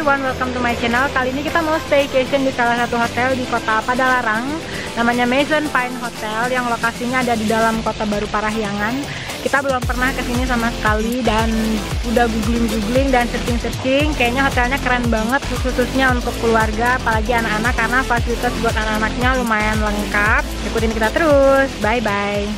everyone, welcome to my channel. Kali ini kita mau staycation di salah satu hotel di kota Padalarang, namanya Maison Pine Hotel, yang lokasinya ada di dalam kota baru Parahyangan. Kita belum pernah kesini sama sekali dan udah googling dan searching. Kayaknya hotelnya keren banget, khususnya untuk keluarga, apalagi anak-anak, karena fasilitas buat anak-anaknya lumayan lengkap. Ikutin kita terus, bye bye.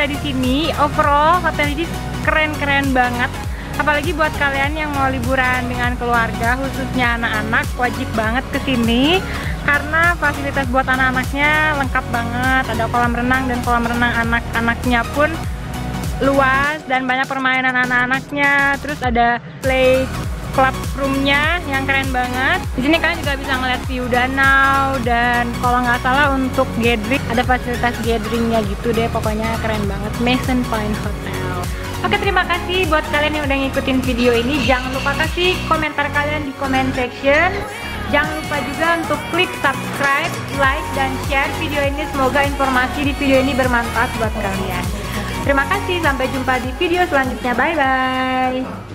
di sini. Overall hotel ini keren-keren banget. Apalagi buat kalian yang mau liburan dengan keluarga, khususnya anak-anak, wajib banget ke sini karena fasilitas buat anak-anaknya lengkap banget. Ada kolam renang dan kolam renang anak-anaknya pun luas dan banyak permainan anak-anaknya. Terus ada play club roomnya yang keren banget. Di sini kalian juga bisa ngeliat view danau dan kalau nggak salah untuk gathering ada fasilitas gatheringnya gitu deh. Pokoknya keren banget. Mason Point Hotel. Oke, terima kasih buat kalian yang udah ngikutin video ini. Jangan lupa kasih komentar kalian di comment section. Jangan lupa juga untuk klik subscribe, like, dan share video ini. Semoga informasi di video ini bermanfaat buat kalian. Terima kasih, sampai jumpa di video selanjutnya. Bye-bye.